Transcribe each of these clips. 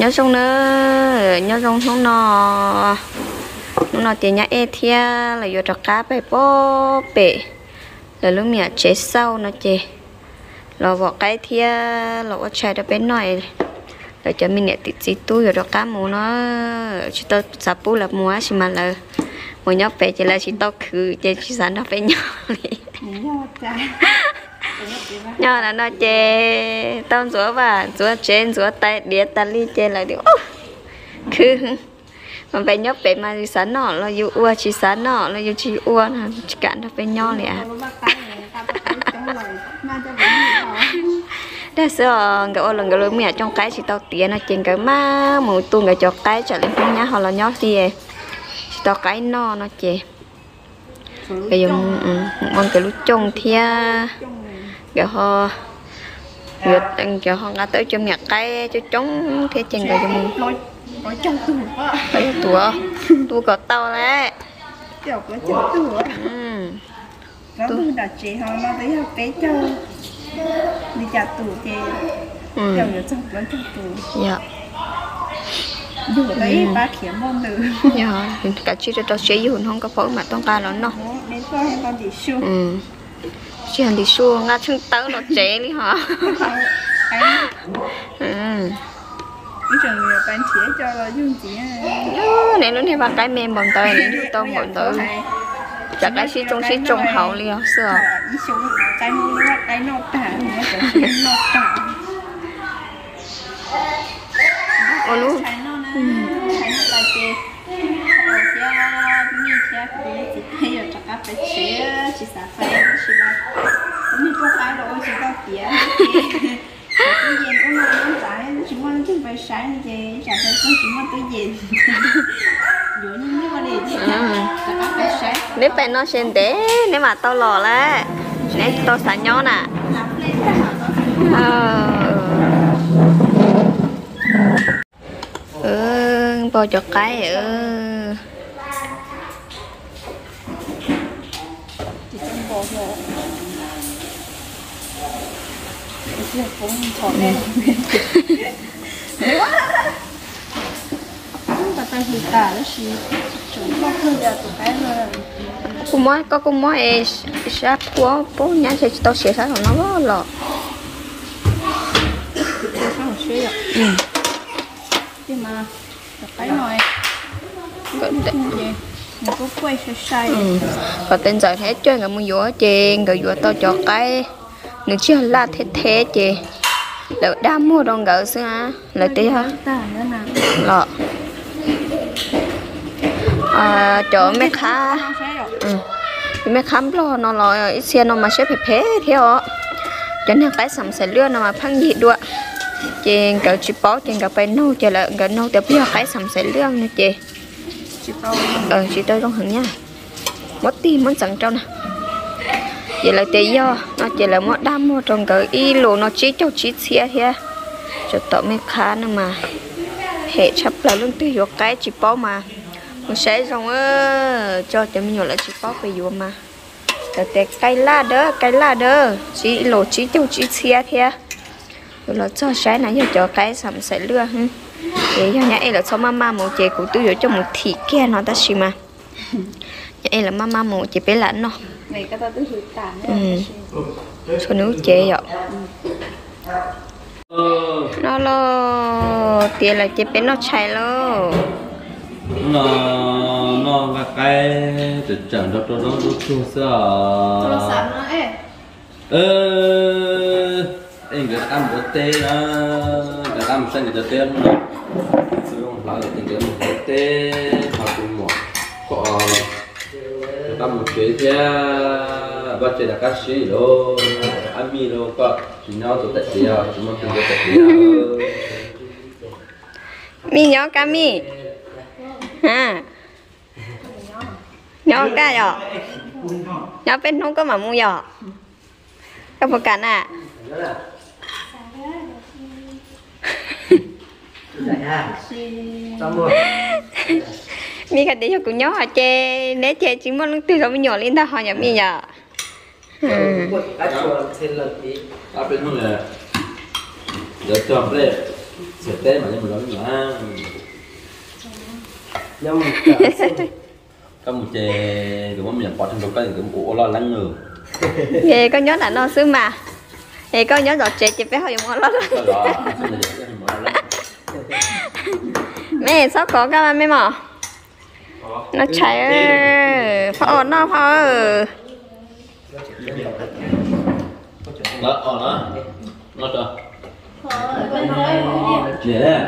nhớ xong nữa nhớ xong xong nó tiền nhá e thia là vô trò cá bể bó bể là lúc mẹ chế sau nó chế là vỏ cái thia là vỏ chai đó bên này là cho mình nhẹ tít tít tu rồi trò cá mù nó chỉ tao sắp bù là mua chỉ mà là mua nhóc bé chỉ là chỉ tao khử chế chỉ sản đó bé nhỏ nhỏ là nó chế tao rửa và rửa trên rửa tay đĩa tay ly chế lại được khử mà bé nhóc bé mà chỉ sản nọ là yêu ua chỉ sản nọ là yêu chỉ ua là chỉ cản nó bé nhỏ này à đã sợ cái lần cái lối mẹ trong cái chỉ tao tiền nó trên cái má một tuần cái cho cái trở lên không nhá họ là nhỏ gì chỉ tao cái nó chè cái dùng bằng cái lúc trông thia cái họ việc cái họ ngã tới cho mẹ cái cho trống thế trên cái dùng ở trong tủ cái tủ có tao đấy kiểu có trong tủ nó tủ đặt chị họ nó thấy học cái cho đi chặt tủ thì kiểu như trong tủ dạ dù đấy ba kiếm môn nữ dạ cả chị cho chế dù không có phổi mà tông ca nó đến coi hay con đi xu chị hành đi xu ngã chân tớ nó chế đi hả cái trường người bạn chỉ cho là dùng gì này nó hay ba cái mềm bằng tay này chúng tôi mọi tử chả cái xí trong hậu liền xưa cái nó tả nó tả ô lúc nếu phải nó xem té nếu mà tao lò lá nếu tao xả nhó nè bò cho cái cũng mới sắp quá bố nhá sẽ tao sẽ sáng nó có lọ nhưng mà cái này có quay sai có tên giờ thế chơi người mua dúa trên người dúa tao cho cái người chưa là thế chị đỡ đam mua đồng gỡ xưa á là tí hả lọ chỗ mấy khá mấy khám lo nó lo ít xe nó mà sẽ phải phê theo cho nên cái sắm sẽ lưa nó mà phăng gì đua trên cái chip bó trên cái bên nâu chờ lại cái nâu tiếp theo cái sắm sẽ lưa nữa chị chị tôi trong hứng nha mất tim mất sẵn trong nè vậy là tí do nó chỉ là mất đam mua trong cái y lô nó chỉ cho chỉ xe thế cho tao mấy khá nữa mà hệ chấp là luôn tiêu vô cái chip bó mà mình sẽ xong cho mình nhỏ lại chip bó về vô mà để cái lá đỡ chỉ lô chỉ cho chỉ xe thế rồi là cho trái này cho cái sắm sẽ lưa để cho nhà em là cho mama một chị cũng tiêu cho một thịt kia nó ta xí mà nhà em là mama một chị bé lạnh nó này cái ta tiêu tàn cho nước chị vậy nó lo tiền là chị bé nó chạy lo nó là cái từ trận đó nó chua sao em cái ăn bữa tê cái ăn xanh cái tê nó sử dụng lại tình cái một tê hoặc cùng một có cái ăn một chế thế bắt chế là các sĩ đó ăn mì đó có chỉ nhau tụi tại gì à chúng nó từng cái tại gì mi nhỏ cá mi ha nhỏ cá nhỏ nhỏ bên không có mà mua giò có một cảnh à mi cái đấy cho cũng nhỏ hả chê nếu chê chỉ muốn từ đó mới nhỏ lên ta họ nhỏ mi nhở bên không là giờ chọn đây Sẽ té mà nhưng mà nó nhưng mà cả có một chè đúng không mình bỏ trong đầu cái cũng ủ lo lắng nữa Nghe có nhớ là nó xứ mà. Nghe có nhớ giọt chè chè bé hơi món lắm. Mẹ sao có cái mẹ mỏ. Nó cháy phở nó phở. Nó cho dạ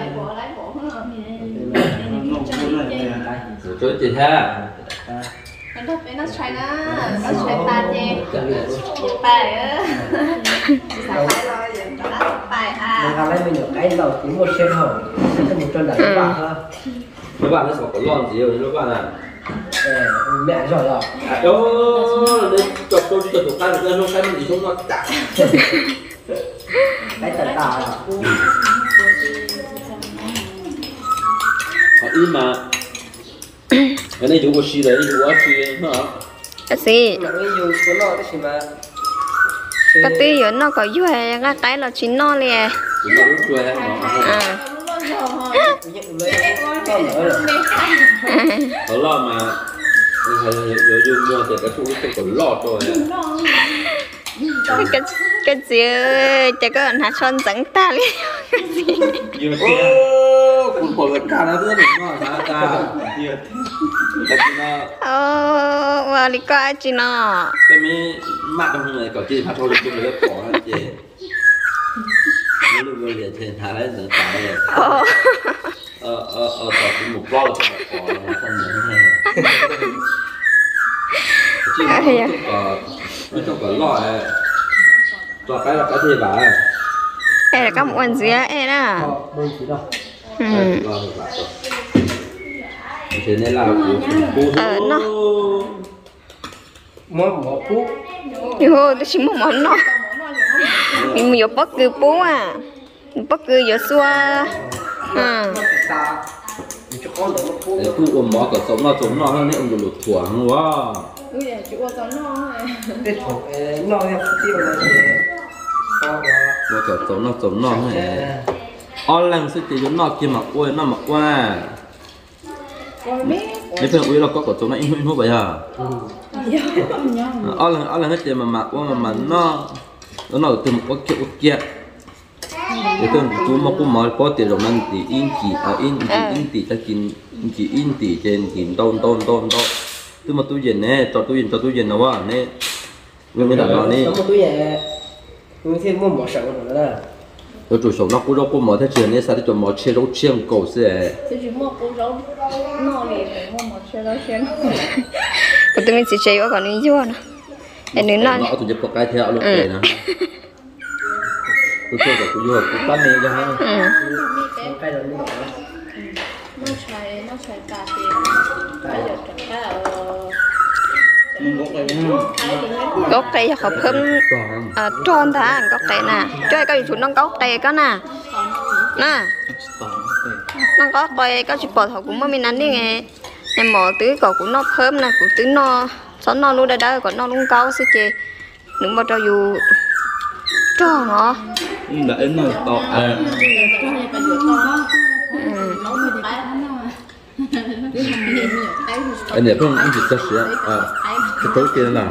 chỗ chị ha Nó cháy nó cháy ta chè. Bài á. Sao phải lo vậy? Nó bài à. mình lấy mình được cái đầu chỉ một sen hở cái một chân đẩy bạn thôi mấy bạn nó có lon gì rồi các bạn à mẹ giỏi rồi đâu đây chọc tôi chọc tụi cái nó cái gì không nó chả cái tận tà họ im mà cái này chú có xí đấy chú có xí hả Cái gì? nó yêu cái nó cái gì mà Cái tí giờ nó có vui cái là chín nó liền. chú nó rất quê À. ở lo mà giờ mua thì cái chú nó còn lo rồi Cái gì chắc có anh son dẫn ta đi. nhưng mà cũng bỏ gần cả nó rất là ngon hả ta nhiều cái nó Mà đi qua chị nó. cái mấy mắt trong này có chị phát thôi được rồi bỏ hết chị lúc bây giờ thì thả đấy giờ thả đấy tập một lo là bỏ là không nhớ này chị nó không có lo cho cái là cái gì bà Ê là có một anh gì á, ê đó. bơi chỉ đâu thế nên là Nó món phú Yo, tôi chỉ muốn món nó. Mình mua bất cứ bố à. Bất cứ giờ xua. À. cho con để nó phú để phụ ôm mỏ cả sống nó hơn đấy ông lụt thoáng quá cái chỗ nó em tiêu là mỏ cả sống nó này on lăng sẽ chỉ nó kia mặc quê nó mặc qua nếu phải uy là có sống nó in hút vậy à on lăng hết tiền mà mặc qua mà nó từ một cái kia để tôi chú mà cũng mở có tiền rồi mình thì in chỉ ta kín chỉ in chỉ trên kín tôn tôi mà tôi nhìn nè cho tôi nhìn nó quá nè nguyên cái đó nè một túi vậy tôi thêm mua một sợi nữa đó tôi chủ số nó cũng đâu cũng mở thế chuyện nè sao để cho mở chia rau chiên cổ sẽ chỉ mua củ rau nó liền để mua một xe rau xiên Tôi mình chỉ chơi còn đi vô nè. Em đứng nó tôi giúp có cái theo lúc này nè tôi chơi của tôi cũng bán này cho ha cái đó đi nó xài cà tiền bây giờ Gốc cây cho thơm tròn thà gốc cây nè. Chơi cái chuột nó gốc cây có nè. Nè. Nó có cây có chụp bò thầu cũng mới mình ăn đi nghe. Em mò tứ cậu cũng nó thơm nè, cũng tứ nó sống nó luôn đây đó còn nó luôn câu xí chê. Đừng bao cho dù tròn nó. đã đến rồi to anh này không anh chỉ cho sữa cái tối kia là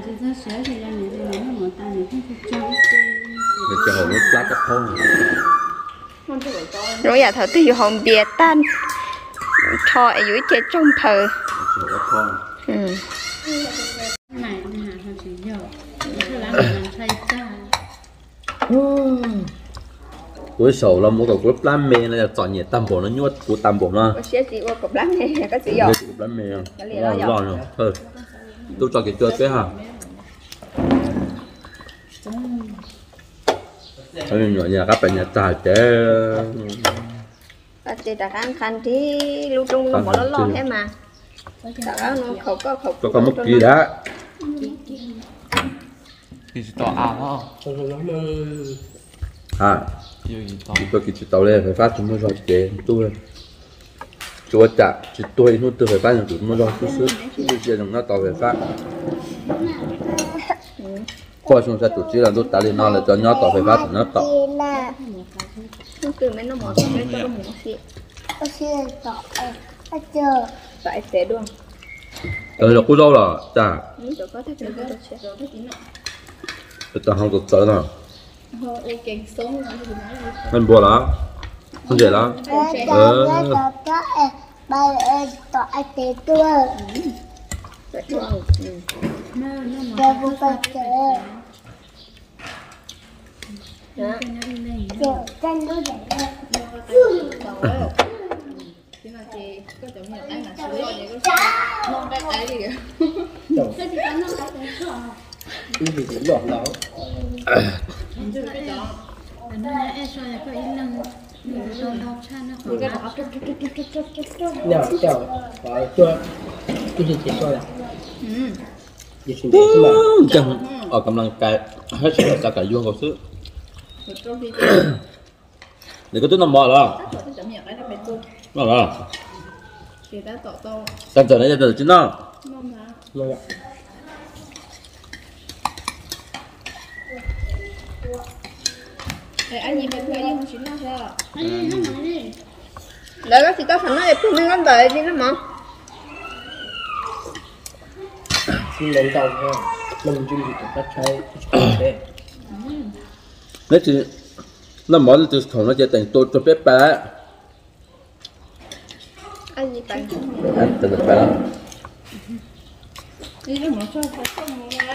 để cho họ nó lá cắt thôi Rồi giờ thở từ hồn bìa tan cho ở dưới trên trong thờ. cuối sầu là một cái group làm mê là chọn nhiệt tam bộ nó nhuất của tam bộ nó Có xe chị qua cục lắm nè, có gì rồi? group làm mê lo rồi thôi tôi cho cái chơi cái hả thôi nhỏ nhà các bạn nhà tài chế Có chị đặt ăn khăn thì lưu trung nó bỏ nó lo thế mà. Đặt ăn nó khẩu có mất gì đã thì chỉ tỏ ảo à tôi kỹ tàu lên phải phát chúng nó rồi chế tôi chúa chặt chỉ tôi nó từ phải phát những chúng nó rồi chút tôi chế đồng nó tàu phải phát qua chúng ta tổ chức là lúc ta lên nó là cho nó tàu phải phát nó tàu nó cứ mấy nó mỏ cái cho nó mỏ xị tại sẽ luôn rồi là cô dâu là chả cho có thể được chứ tao không được tới nào Thôi kèn sống rồi thì nói đi. anh bùa lá không dễ lá Vậy wow. Chứ mà chị có chồng nhà anh là sửa rồi thì có ngon cái gì kìa. Đâu, Thế thì có ngon cái gì không? cái gì cũng đỏ đó. Chứ cái đó. Nào, chào, có chưa? Cái gì chỉ cho là gì xin để mà chẳng ở cầm lăng cái hết sức cả cả vuông cầu sứ để có chút nằm bò đó Cái chồng nhà cái nó phải tu. đó là Chị đã tỏ to. càng trở nên giờ chính đó Ngon hả? rồi ạ. Để anh nhìn bên thuê nhưng mà chính là sao? Đấy các chị có phải nói đẹp mình con đời chứ nó mà Xin lấy đầu ha. Mình chung gì các trái. nếu chỉ nằm bò từ thùng nó chỉ thành tôi cho phép bé anh gì bạn anh từ từ bé Đi nó mở cho không muốn ra.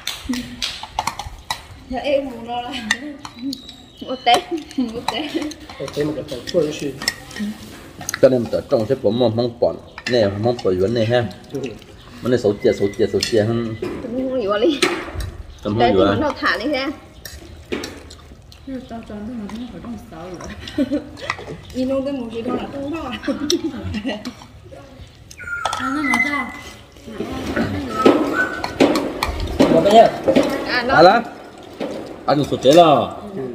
Dạ em muốn lo là một té một té. Thế mà cái phần chua nó xuyên. cho nên mình trồng sẽ bấm mong bòn nè mong bò vấn này ha vấn này số chia hơn tôi không hiểu đi tầm đây hơn thì nữa mình đâu thả đi ra Tao chọn tôi mà không phải trong sáu rồi. Nhìn ông tới một gì đâu là tôi đó. Một cái nhá. nó là anh số chế là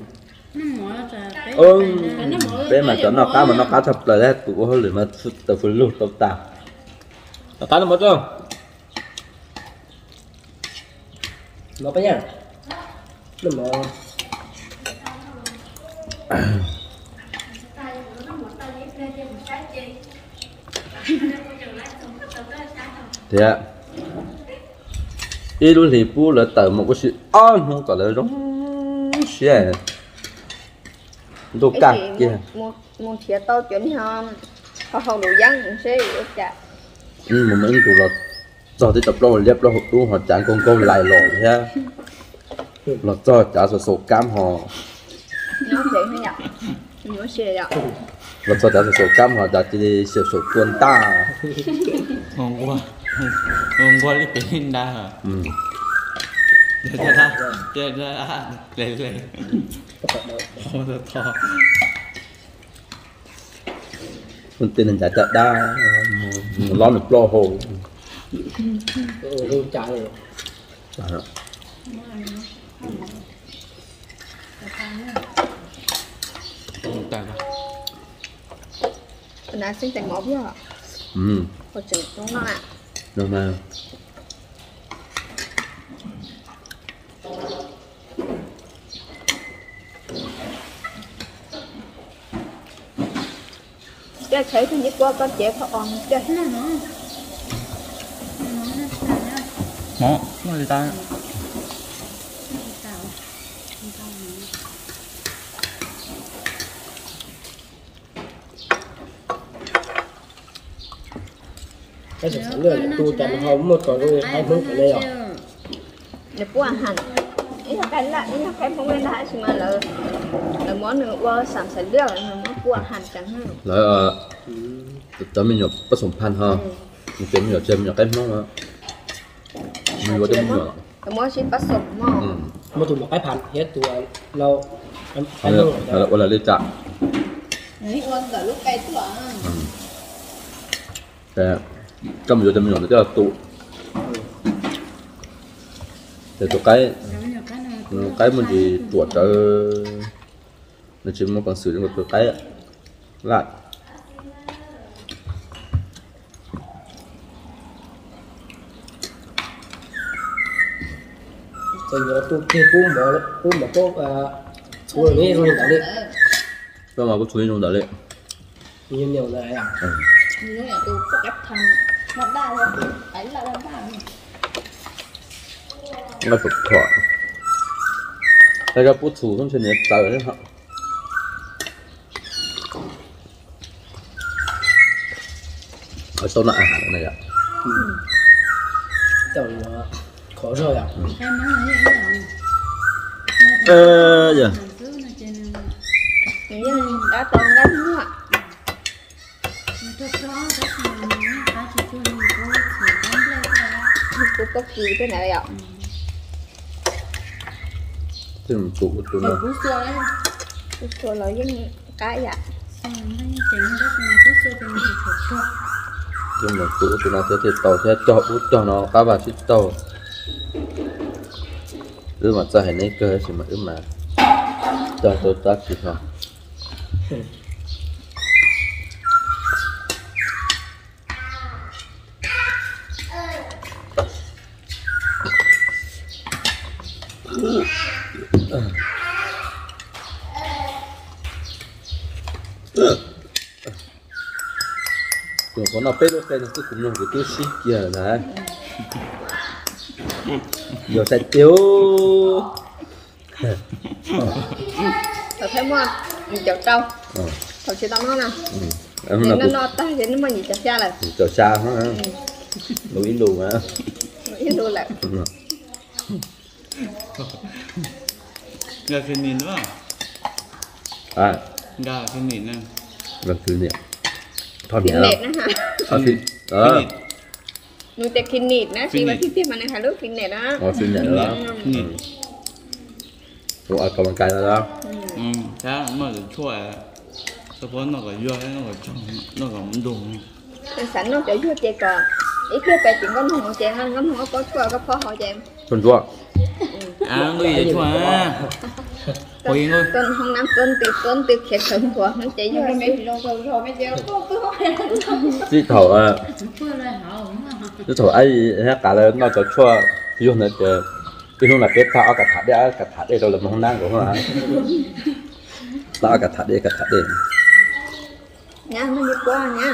bên mà cho nó cá mà nó cá thập là đấy tụi hơi lười mà từ phần lụt tàu tà nó cá nó mất không Một cái nhá. Nó mà thì ạ ít lúc thì bố là tờ một cái sự on không có là giống xe đồ cắt kia một thìa to chuẩn hơn họ không đủ dân cũng sẽ được chả mà mấy tụi là cho tới tập đâu liếp đâu đúng họ chẳng con câu lại lọ ha là cho trả số cam họ nó thế hay nhở nó xe ạ là cho trả số cam họ trả chỉ số tuần ta Hôm qua đi bên đa hả? Giờ ra lên không được thò mình tin là trả đa lo được lo hồ luôn chạy rồi. tại mình đã sinh thành máu rồi có chừng đúng không ạ được mà cái thấy thứ nhất qua con trẻ họ on chơi nó gì ta Cái sản phẩm này tu chậm không một còn rồi hai mươi cái này rồi. để qua hành ý là cái không nên đã mà là món nữa qua sản sản lượng là nó qua hành chẳng hạn rồi tớ mình nhập bất sủng pan ha mình kiếm nhiều chơi nhiều cái món mà mình có cái món cái món chỉ bắt sủng mà Một tụi một cái盘 hết tụi lâu em hay là đi chợ Đấy con giờ lúc cây tức là cái trong nhiều nó rất là tụ để tụ cái mình chỉ tuột cho nó chỉ một con sử dụng một cái lại rồi giờ tôi kia cú mà có cú này rồi hiện tại đi Cơ mà có chuối trong đó đấy. nhiều này à? Như là tôi có ép thằng nó đau rồi, ấy là đau đau. Nó cực thỏa. Đây cái bút thủ trong trên này tạo đấy hả? Ở sau nãy hàng này ạ. Chậu khó rồi à? Dạ. như đã tôm gánh nữa ạ. Cô có gì thế này ạ? Tìm tụ tụ nó. Cô xua là với cái ạ. Nhưng mà tụ nó sẽ tàu sẽ cho bút cho nó cá vào xích tàu. Ư mà cho hay này cơ hay mà ư mà cho tôi tác gì không? Còn có nào biết cái nó cứ cùng nhau của tôi xí kia này. Giờ sẽ tiêu. Tao thấy mua chậu trâu. Tao chỉ tao nó nè. Nó ta thì nó mà gì chặt ra là. Chậu xa hả? Đủ ít đủ mà. Đủ ít đủ là. Gà kinh nhìn nữa. À. Gà kinh nhìn nè. Vâng cứ niệm. Thon Kinh nệt nữa hả? Thon thịt. Đó. Nuôi tê kinh nệt nữa, chỉ mà tiếp mà này hai lúc kinh nệt đó. Kinh nệt đó. Ủa còn bằng cái đó. Thế mà chua sau đó nó có dưa nó có trong nó có muốn dùng. Sẵn nó cho dưa chè còn. Ý kia phải chuyện con hồng chè hơn, con hồng có chua có phó họ chè. Con chua. À người vậy chua à. Hồi ngồi. Con không nắm cơn tiệt khét sớm của nó chạy vô mấy rồi mấy giờ Chứ thầu chứ thầu ai hết cả là nó cho chua vô nữa cái hôm là biết tao cả thắt đây đâu là không đang của nó tao cả thắt đây nha nó đi qua nha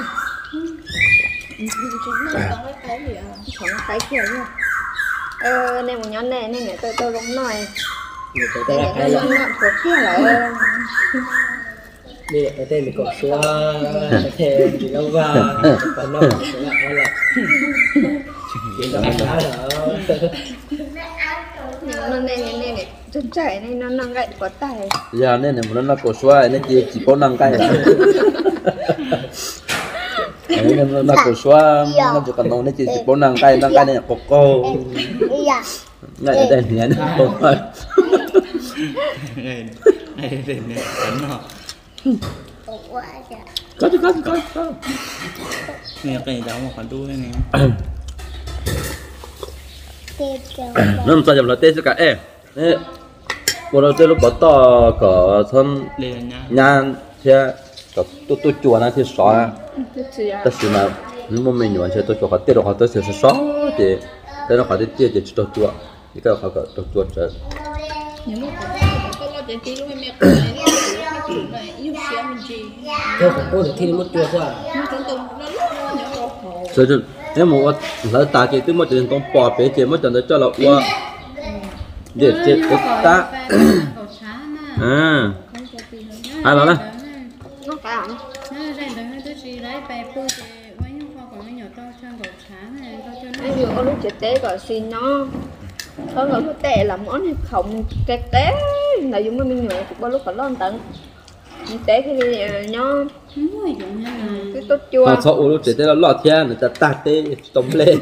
không cái kia nha này một nhóm này này tôi đúng nói Đây là cái nó thuộc kia là đây cái tên mình có xóa cái thêm thì lâu vào còn nó sẽ là chuyện đó nó này chân chạy này nó gậy có tài giờ nên là nó cổ xoay nó chỉ có năng cái nên nó cổ xoay nó chỉ cần nó chỉ có năng cái này là cổ cô này ở đây thì nó cổ thôi Này đây nè cắn nó. có Nè cái đó một khoản đuôi này. nó làm sao làm là tê sẽ cả em bộ đầu tiên lúc bắt to có thân Lên nha. nhan thế có tôi chùa nó thì xóa tất nhiên mà nếu mà mình hoàn全tôi chùa họ tiêu họ tôi sẽ xóa thì cái nó họ thì tiêu thì chỉ tôi chùa thì cái họ có chùa trở Tôi cũng có được thi một chùa sao? rồi chứ nếu mà lỡ ta chỉ tới một trận con bò bé chỉ một trận cho là qua để chết ta à ai nói đó nó phải không ai vừa có lúc chết té gọi xin nó có người có tệ là món hay không cái té là dùng với mình người cũng bao lúc còn lo tận té cái gì nhó cái tốt chua họ sợ lúc chết tới nó lọt thiên người ta ta tê tống lên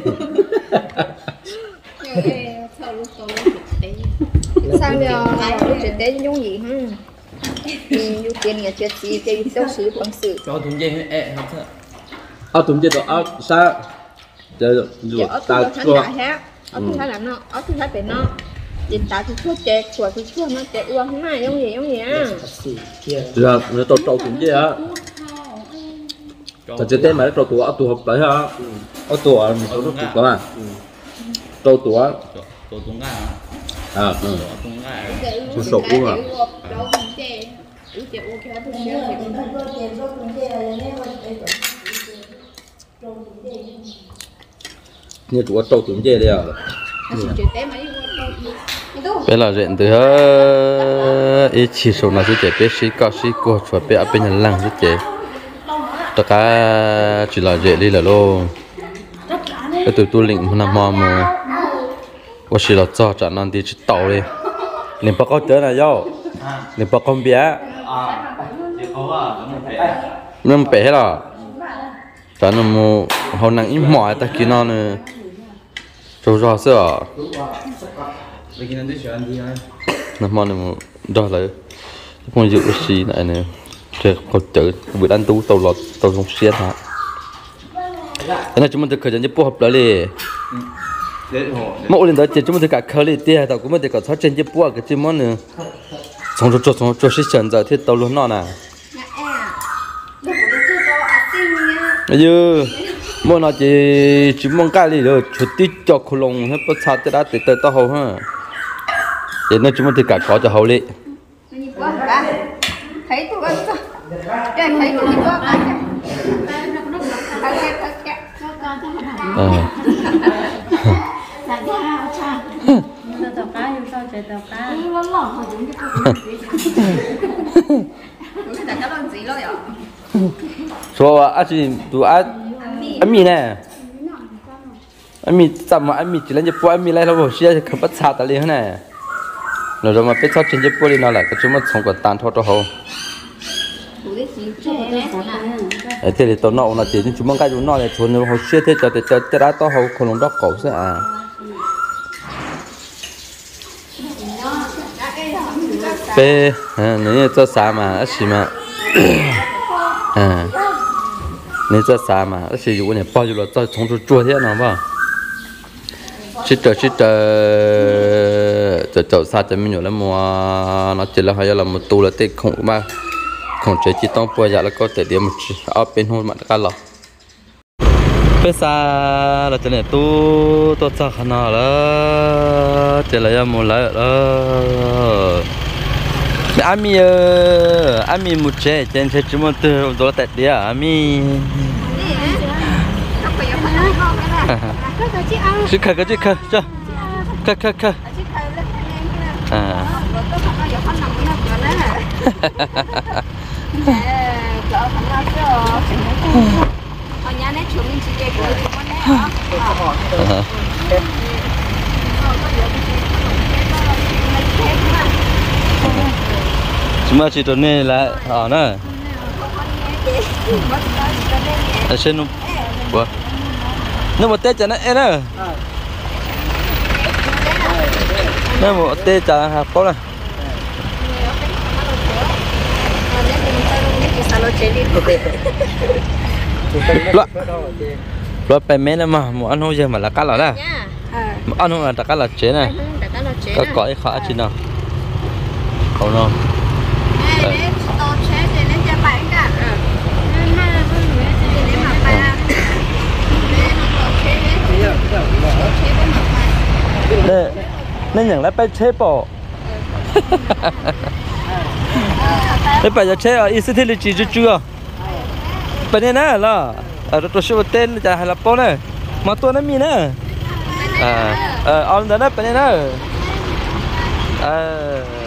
sao giờ lúc chết té giống gì ha thì dù tiền nhà chết gì thì đâu xử bằng sự Cho thùng dây ẹ học thật. tụm chết đó sao giờ ruột ta chua ở thứ thái là nó ở thứ thái về nó dịch tại thứ thuốc chè của thứ thuốc nó chè ua không ai giống gì á giờ nó trâu tụm chết á thật chết tên mà trâu tụa tụa học tới ha ở tụa mình có tụa có mà trâu tụa Tổ tung gà. à Tổ tung gà. số số cũng à như tụi trâu tụi dê đây à bây giờ rèn từ ít chỉ số nào sẽ chạy bé sĩ cao sĩ cô cho bé ở bên nhà làng sẽ chạy tất cả chỉ là rèn đi là luôn cái tụi tôi lĩnh nằm mò mà我是了早早那地去倒嘞，你不搞得了哟，你不搞别，那么白了，咱那么好难一买，但今那呢，做啥事啊？那么那么đó là con dự sĩ này nè, chơi có chữ bữa ăn tú tàu lọt tàu sông xiên hả? Thế là chúng mình thực khởi những bộ hợp đó đi. Mỗi lần đó chỉ chúng mình cả khởi đi tiền tàu cũng mình cả thoát trên những bộ cái chim món nữa. Xong cho sĩ chân giờ thì tàu luôn nọ nè. Giờ mỗi nó chỉ mong cái gì rồi chút tí cho khổ lông hết bắt sát đã tới tới tao hậu ha. Vậy nên chúng mình cả có cho hậu lệ. Thấy tụi con sao? Thấy tụi con cái. Số anh chị tụi anh mì nè, anh mì tầm mà anh mì chỉ là nhập anh mì lại là bộ xe không bắt sát tại liền này, rồi mà biết thoát trên nhập đi nó lại cái chúng mình sống còn tàn thoát cho hậu. Thế thì tao nọ là chỉ chúng mình cái chúng nọ là thôn nó họ xe thế cho đã tao hậu không đó cẩu sẽ à. Bé, nếu cho xa mà, xí mà, nếu cho xa mà, xí dù này bao nhiêu là cho chúng tôi chua thế nào mà, chỉ chờ xa cho mình nhiều lắm mà, nó chỉ là hay là một tu là tết không mà, không chỉ tông bùa giờ là có thể điểm một ở bên hôn mà cả lọ. Bé xa là cho này tu cho khả năng là chỉ là một lại là Ami một chế trên chế chúng mình từ đó tại địa Ami chứ khờ cho khờ chúng ta chỉ trốn này là ở nè, ở trên nó, quá, nó một tết chả nó em nè, nó một tết chả hạt có nè, lo phải mấy năm mà một ăn hôm giờ mà là cá lò đó, ăn hôm là cá lò chế này, có cõi khó chứ nào, không đâu. Nên nhận lại phải chế bộ. Để bây giờ chế ở Israel thì chỉ chưa. Bên này nè là ở đó số tên là hay là bao nè, mà tôi nói mi nè. Ông đó bên này nè.